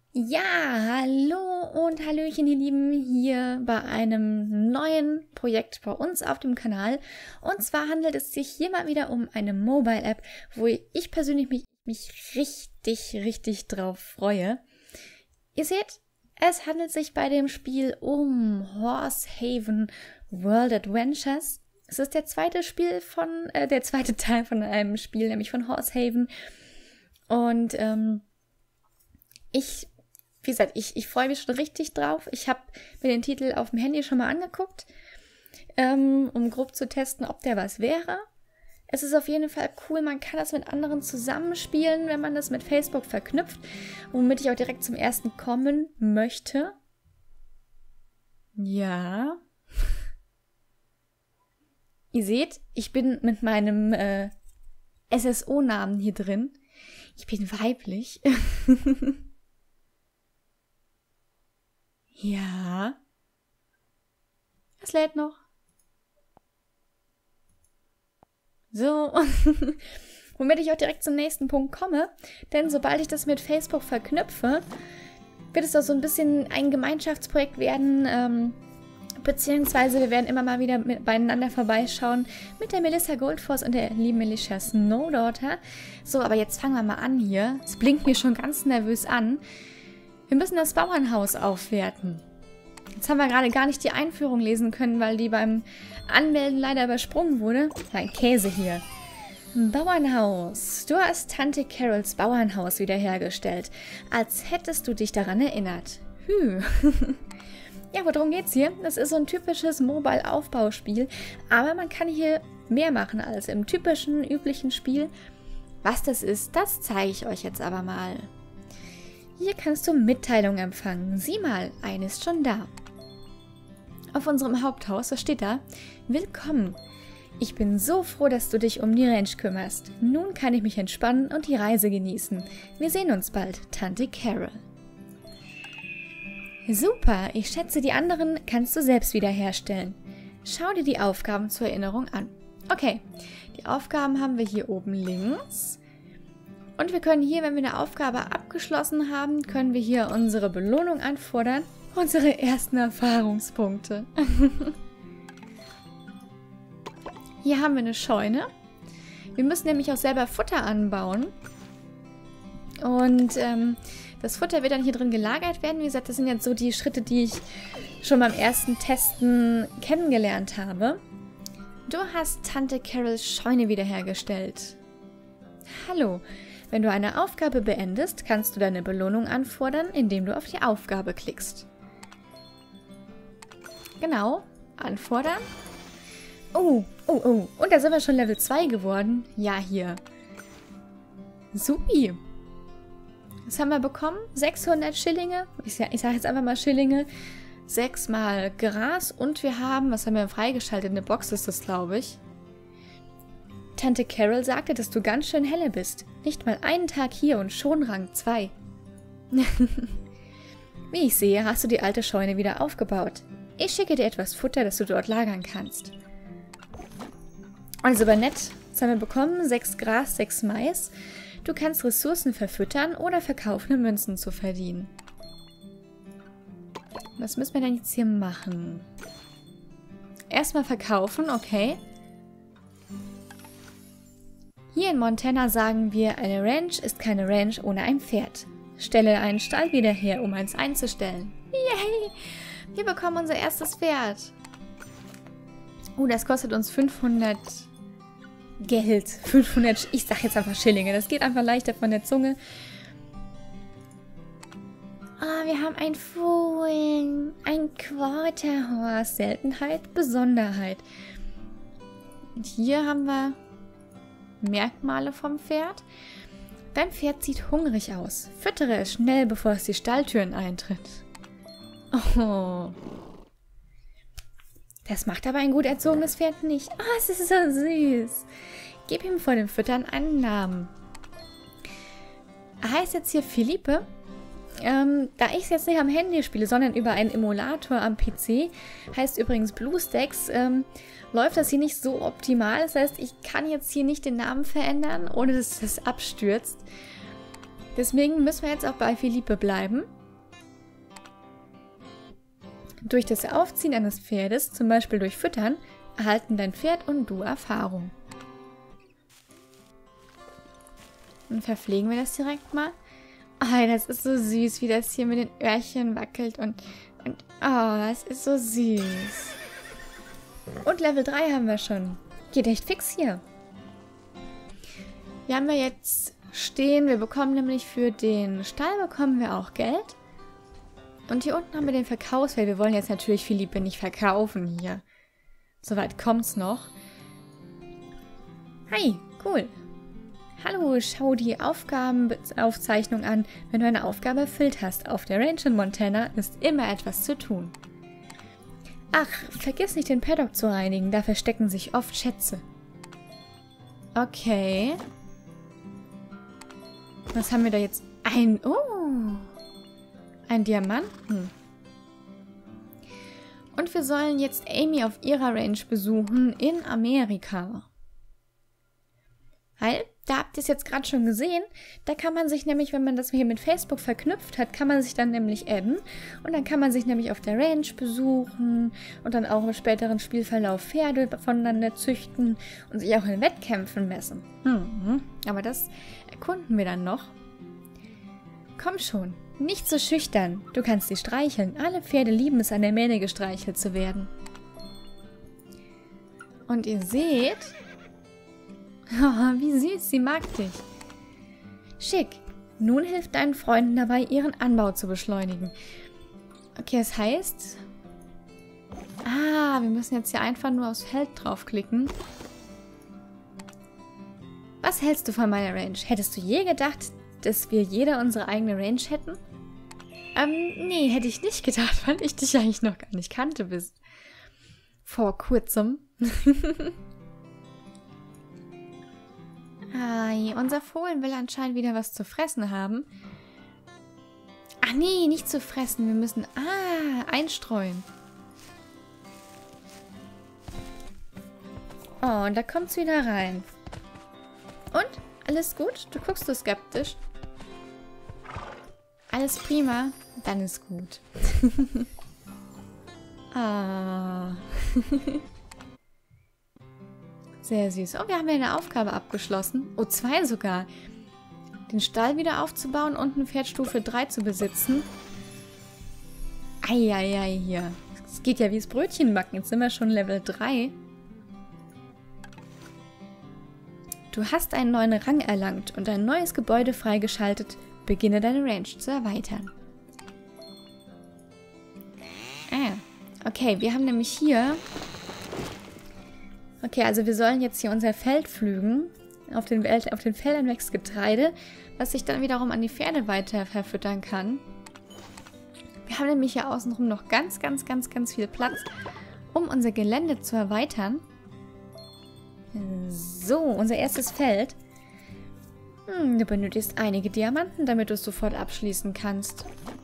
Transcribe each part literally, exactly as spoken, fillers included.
Ja, hallo und hallöchen, ihr Lieben, hier bei einem neuen Projekt bei uns auf dem Kanal. Und zwar handelt es sich hier mal wieder um eine Mobile-App, wo ich persönlich mich, mich richtig, richtig drauf freue. Ihr seht, es handelt sich bei dem Spiel um Horsehaven World Adventures. Es ist der zweite Spiel von, äh, der zweite Teil von einem Spiel, nämlich von Horsehaven. Und ähm, ich Wie gesagt, ich, ich freue mich schon richtig drauf. Ich habe mir den Titel auf dem Handy schon mal angeguckt, ähm, um grob zu testen, ob der was wäre. Es ist auf jeden Fall cool, man kann das mit anderen zusammenspielen, wenn man das mit Facebook verknüpft, womit ich auch direkt zum ersten kommen möchte. Ja. Ihr seht, ich bin mit meinem äh, S S O-Namen hier drin. Ich bin weiblich. Ja. Es lädt noch. So. Womit ich auch direkt zum nächsten Punkt komme. Denn sobald ich das mit Facebook verknüpfe, wird es auch so ein bisschen ein Gemeinschaftsprojekt werden. Ähm, beziehungsweise wir werden immer mal wieder mit, beieinander vorbeischauen mit der Melissa Goldforce und der lieben Melissa Snowdaughter. So, aber jetzt fangen wir mal an hier. Es blinkt mir schon ganz nervös an. Wir müssen das Bauernhaus aufwerten. Jetzt haben wir gerade gar nicht die Einführung lesen können, weil die beim Anmelden leider übersprungen wurde. Ein Käse hier. Bauernhaus. Du hast Tante Carols Bauernhaus wiederhergestellt. Als hättest du dich daran erinnert. Hü. Ja, worum geht's hier? Das ist so ein typisches Mobile-Aufbauspiel. Aber man kann hier mehr machen als im typischen, üblichen Spiel. Was das ist, das zeige ich euch jetzt aber mal. Hier kannst du Mitteilungen empfangen. Sieh mal, eine ist schon da. Auf unserem Haupthaus, was steht da? Willkommen. Ich bin so froh, dass du dich um die Ranch kümmerst. Nun kann ich mich entspannen und die Reise genießen. Wir sehen uns bald, Tante Carol. Super, ich schätze, die anderen kannst du selbst wiederherstellen. Schau dir die Aufgaben zur Erinnerung an. Okay, die Aufgaben haben wir hier oben links. Und wir können hier, wenn wir eine Aufgabe abgeschlossen haben, können wir hier unsere Belohnung anfordern. Unsere ersten Erfahrungspunkte. Hier haben wir eine Scheune. Wir müssen nämlich auch selber Futter anbauen. Und ähm, das Futter wird dann hier drin gelagert werden. Wie gesagt, das sind jetzt so die Schritte, die ich schon beim ersten Testen kennengelernt habe. Du hast Tante Carols Scheune wiederhergestellt. Hallo. Wenn du eine Aufgabe beendest, kannst du deine Belohnung anfordern, indem du auf die Aufgabe klickst. Genau, anfordern. Oh, oh, oh. Und da sind wir schon Level zwei geworden. Ja, hier. Supi. Was haben wir bekommen? sechshundert Schillinge. Ich, ich sage jetzt einfach mal Schillinge. sechs mal Gras. Und wir haben, was haben wir freigeschaltet? Eine Box ist das, glaube ich. Tante Carol sagte, dass du ganz schön helle bist. Nicht mal einen Tag hier und schon Rang zwei. Wie ich sehe, hast du die alte Scheune wieder aufgebaut. Ich schicke dir etwas Futter, das du dort lagern kannst. Also aber nett. Was haben wir bekommen? sechs Gras, sechs Mais. Du kannst Ressourcen verfüttern oder verkaufen, um Münzen zu verdienen. Was müssen wir denn jetzt hier machen? Erstmal verkaufen, okay. Hier in Montana sagen wir, eine Ranch ist keine Ranch ohne ein Pferd. Stelle einen Stall wieder her, um eins einzustellen. Yay! Wir bekommen unser erstes Pferd. Oh, das kostet uns fünfhundert Geld. fünfhundert, ich sag jetzt einfach Schillinge. Das geht einfach leichter von der Zunge. Ah, wir haben ein Fohlen. Ein Quarterhorse. Seltenheit, Besonderheit. Und hier haben wir Merkmale vom Pferd. Dein Pferd sieht hungrig aus. Füttere es schnell, bevor es die Stalltüren eintritt. Oh. Das macht aber ein gut erzogenes Pferd nicht. Oh, es ist so süß. Gib ihm vor dem Füttern einen Namen. Er heißt jetzt hier Philippe. Ähm, da ich es jetzt nicht am Handy spiele, sondern über einen Emulator am P C, heißt übrigens BlueStacks, ähm, läuft das hier nicht so optimal. Das heißt, ich kann jetzt hier nicht den Namen verändern, ohne dass das abstürzt. Deswegen müssen wir jetzt auch bei Philippe bleiben. Durch das Aufziehen eines Pferdes, zum Beispiel durch Füttern, erhalten dein Pferd und du Erfahrung. Und verpflegen wir das direkt mal. Oh, das ist so süß, wie das hier mit den Öhrchen wackelt und, und oh, das ist so süß. Und Level drei haben wir schon. Geht echt fix hier. Wir haben ja jetzt stehen, wir bekommen nämlich für den Stall bekommen wir auch Geld. Und hier unten haben wir den Verkaufsfeld. Wir wollen jetzt natürlich Philippe nicht verkaufen hier. Soweit kommt's noch. Hi, cool. Hallo, schau die Aufgabenaufzeichnung an. Wenn du eine Aufgabe erfüllt hast auf der Range in Montana, ist immer etwas zu tun. Ach, vergiss nicht den Paddock zu reinigen, da verstecken sich oft Schätze. Okay. Was haben wir da jetzt? Ein... Oh! Ein Diamanten. Und wir sollen jetzt Amy auf ihrer Range besuchen in Amerika. Weil, da habt ihr es jetzt gerade schon gesehen, da kann man sich nämlich, wenn man das hier mit Facebook verknüpft hat, kann man sich dann nämlich adden und dann kann man sich nämlich auf der Range besuchen und dann auch im späteren Spielverlauf Pferde voneinander züchten und sich auch in Wettkämpfen messen. Hm, aber das erkunden wir dann noch. Komm schon, nicht so schüchtern, du kannst sie streicheln. Alle Pferde lieben es, an der Mähne gestreichelt zu werden. Und ihr seht... Oh, wie süß, sie mag dich. Schick. Nun hilft deinen Freunden dabei, ihren Anbau zu beschleunigen. Okay, das heißt... Ah, wir müssen jetzt hier einfach nur aufs Feld draufklicken. Was hältst du von meiner Range? Hättest du je gedacht, dass wir jeder unsere eigene Range hätten? Ähm, nee, hätte ich nicht gedacht, weil ich dich eigentlich noch gar nicht kannte bis vor kurzem. Ai, unser Fohlen will anscheinend wieder was zu fressen haben. Ach nee, nicht zu fressen. Wir müssen... Ah, einstreuen. Oh, und da kommt's wieder rein. Und? Alles gut? Du guckst so skeptisch. Alles prima? Dann ist gut. Ah... Sehr süß. Oh, wir haben ja eine Aufgabe abgeschlossen. Oh, zwei sogar. Den Stall wieder aufzubauen und ein Pferd Stufe drei zu besitzen. Eieiei hier. Es geht ja wie das Brötchenbacken. Jetzt sind wir schon Level drei. Du hast einen neuen Rang erlangt und ein neues Gebäude freigeschaltet. Beginne deine Range zu erweitern. Ah, okay. Wir haben nämlich hier... Okay, also wir sollen jetzt hier unser Feld pflügen. Auf den, auf den Feldern wächst Getreide, was sich dann wiederum an die Pferde weiter verfüttern kann. Wir haben nämlich hier außenrum noch ganz, ganz, ganz, ganz viel Platz, um unser Gelände zu erweitern. So, unser erstes Feld. Hm, du benötigst einige Diamanten, damit du es sofort abschließen kannst.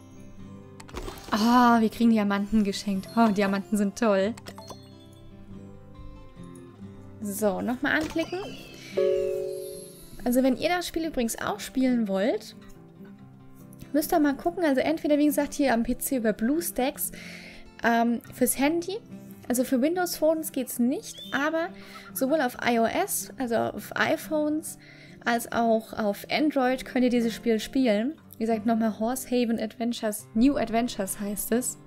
Oh, wir kriegen Diamanten geschenkt. Oh, Diamanten sind toll. So, nochmal anklicken. Also wenn ihr das Spiel übrigens auch spielen wollt, müsst ihr mal gucken. Also entweder, wie gesagt, hier am P C über BlueStacks ähm, fürs Handy. Also für Windows Phones geht es nicht, aber sowohl auf iOS, also auf iPhones, als auch auf Android könnt ihr dieses Spiel spielen. Wie gesagt, nochmal Horsehaven Adventures, New Adventures heißt es.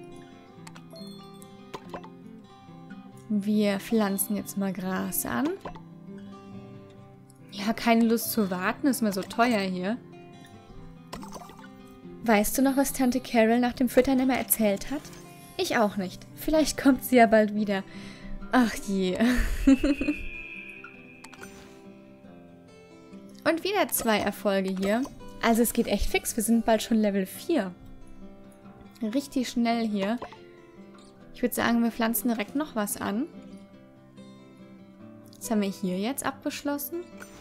Wir pflanzen jetzt mal Gras an. Ja, keine Lust zu warten, ist mir so teuer hier. Weißt du noch, was Tante Carol nach dem Füttern immer erzählt hat? Ich auch nicht. Vielleicht kommt sie ja bald wieder. Ach je. Und wieder zwei Erfolge hier. Also es geht echt fix. Wir sind bald schon Level vier. Richtig schnell hier. Ich würde sagen, wir pflanzen direkt noch was an. Was haben wir hier jetzt abgeschlossen?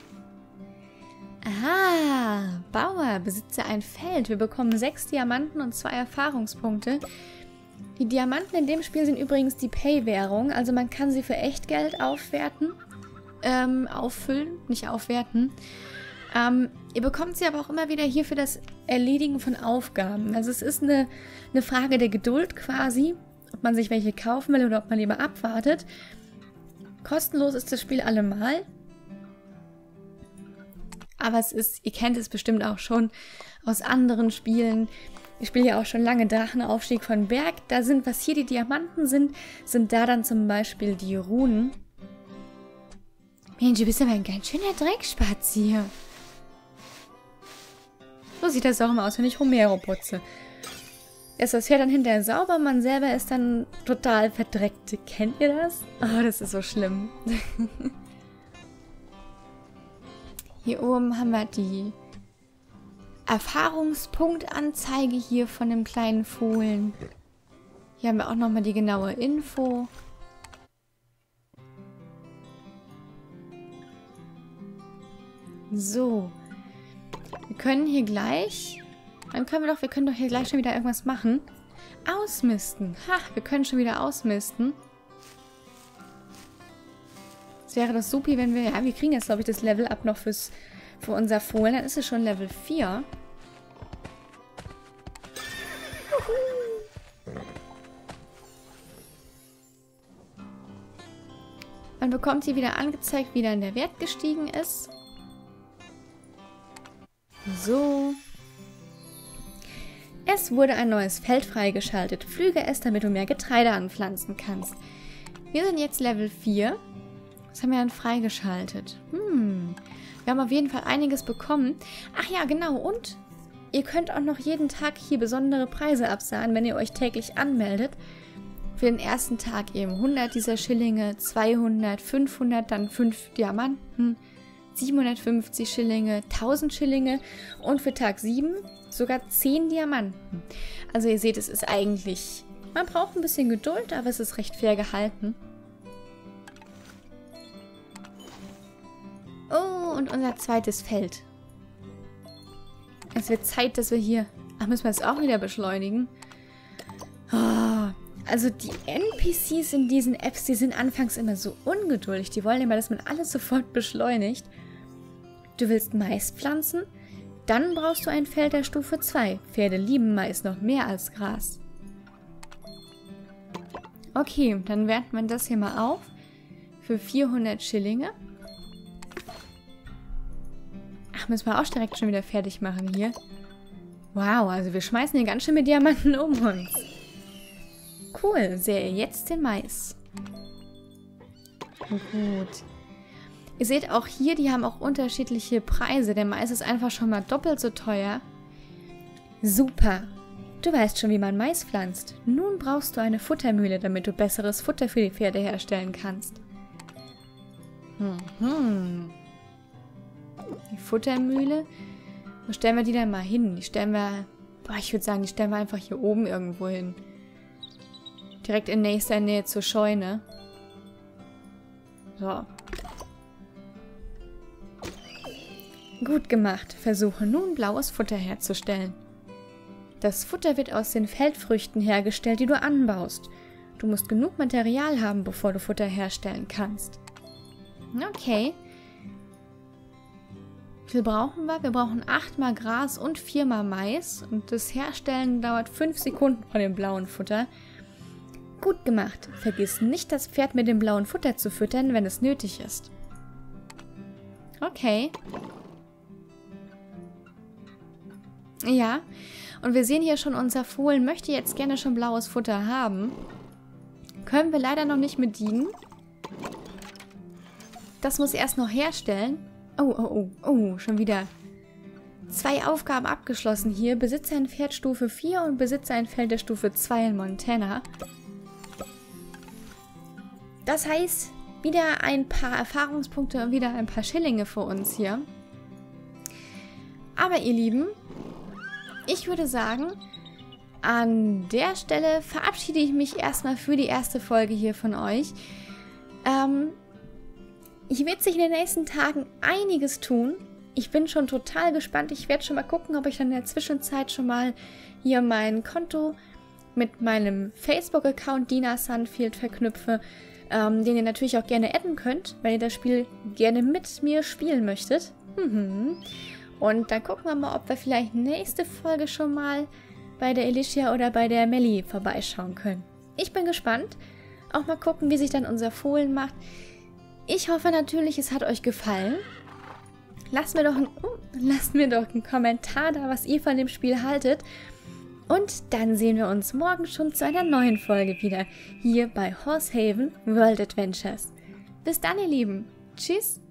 Aha, Bauer, besitze ein Feld. Wir bekommen sechs Diamanten und zwei Erfahrungspunkte. Die Diamanten in dem Spiel sind übrigens die Pay-Währung. Also man kann sie für Echtgeld aufwerten. Ähm, auffüllen, nicht aufwerten. Ähm, ihr bekommt sie aber auch immer wieder hier für das Erledigen von Aufgaben. Also es ist eine, eine Frage der Geduld quasi, ob man sich welche kaufen will oder ob man lieber abwartet. Kostenlos ist das Spiel allemal. Aber es ist, ihr kennt es bestimmt auch schon aus anderen Spielen. Ich spiele ja auch schon lange Drachenaufstieg von Berg. Da sind, was hier die Diamanten sind, sind da dann zum Beispiel die Runen. Mensch, du bist aber ein ganz schöner Dreckspatz hier. So sieht das auch immer aus, wenn ich Romero putze. Ist das Pferd dann hinterher sauber, man selber ist dann total verdreckt. Kennt ihr das? Oh, das ist so schlimm. Hier oben haben wir die Erfahrungspunktanzeige hier von dem kleinen Fohlen. Hier haben wir auch nochmal die genaue Info. So. Wir können hier gleich... Dann können wir doch... Wir können doch hier gleich schon wieder irgendwas machen. Ausmisten. Ha, wir können schon wieder ausmisten. Es wäre das supi, wenn wir... Ja, wir kriegen jetzt, glaube ich, das Level-Up noch fürs, für unser Fohlen. Dann ist es schon Level vier. Man bekommt hier wieder angezeigt, wie dann der Wert gestiegen ist. So. Es wurde ein neues Feld freigeschaltet. Pflüge es, damit du mehr Getreide anpflanzen kannst. Wir sind jetzt Level vier. Was haben wir dann freigeschaltet? Hm. Wir haben auf jeden Fall einiges bekommen. Ach ja, genau. Und ihr könnt auch noch jeden Tag hier besondere Preise absahen, wenn ihr euch täglich anmeldet. Für den ersten Tag eben hundert dieser Schillinge, zweihundert, fünfhundert, dann fünf Diamanten, siebenhundertfünfzig Schillinge, tausend Schillinge und für Tag sieben sogar zehn Diamanten. Also ihr seht, es ist eigentlich... Man braucht ein bisschen Geduld, aber es ist recht fair gehalten. Oh, und unser zweites Feld. Es wird Zeit, dass wir hier... Ach, müssen wir es auch wieder beschleunigen? Oh, also die N P Cs in diesen Apps, die sind anfangs immer so ungeduldig. Die wollen immer, dass man alles sofort beschleunigt. Du willst Mais pflanzen? Dann brauchst du ein Feld der Stufe zwei. Pferde lieben Mais noch mehr als Gras. Okay, dann werten wir das hier mal auf. Für vierhundert Schillinge. Ach, müssen wir auch direkt schon wieder fertig machen hier. Wow, also wir schmeißen hier ganz schön mit Diamanten um uns. Cool, sähe jetzt den Mais. Gut. Ihr seht auch hier, die haben auch unterschiedliche Preise. Der Mais ist einfach schon mal doppelt so teuer. Super. Du weißt schon, wie man Mais pflanzt. Nun brauchst du eine Futtermühle, damit du besseres Futter für die Pferde herstellen kannst. Mhm. Die Futtermühle. Wo stellen wir die denn mal hin? Die stellen wir... Boah, ich würde sagen, die stellen wir einfach hier oben irgendwo hin. Direkt in nächster Nähe zur Scheune. So. Gut gemacht. Versuche nun, blaues Futter herzustellen. Das Futter wird aus den Feldfrüchten hergestellt, die du anbaust. Du musst genug Material haben, bevor du Futter herstellen kannst. Okay. Wie viel brauchen wir? Wir brauchen achtmal Gras und viermal Mais. Und das Herstellen dauert fünf Sekunden von dem blauen Futter. Gut gemacht. Vergiss nicht, das Pferd mit dem blauen Futter zu füttern, wenn es nötig ist. Okay. Ja. Und wir sehen hier schon, unser Fohlen möchte jetzt gerne schon blaues Futter haben. Können wir leider noch nicht bedienen. Das muss erst noch herstellen. Oh, oh, oh, oh, schon wieder. Zwei Aufgaben abgeschlossen hier. Besitze ein Pferd Stufe vier und besitze ein Feld der Stufe zwei in Montana. Das heißt, wieder ein paar Erfahrungspunkte und wieder ein paar Schillinge für uns hier. Aber ihr Lieben, ich würde sagen, an der Stelle verabschiede ich mich erstmal für die erste Folge hier von euch. Ähm, hier wird sich in den nächsten Tagen einiges tun. Ich bin schon total gespannt. Ich werde schon mal gucken, ob ich dann in der Zwischenzeit schon mal hier mein Konto mit meinem Facebook-Account Dina Sunfield verknüpfe, ähm, den ihr natürlich auch gerne adden könnt, wenn ihr das Spiel gerne mit mir spielen möchtet. Mhm. Und dann gucken wir mal, ob wir vielleicht nächste Folge schon mal bei der Alicia oder bei der Melli vorbeischauen können. Ich bin gespannt. Auch mal gucken, wie sich dann unser Fohlen macht. Ich hoffe natürlich, es hat euch gefallen. Lasst mir doch ein, oh, lasst mir doch einen Kommentar da, was ihr von dem Spiel haltet. Und dann sehen wir uns morgen schon zu einer neuen Folge wieder hier bei Horsehaven World Adventures. Bis dann, ihr Lieben. Tschüss.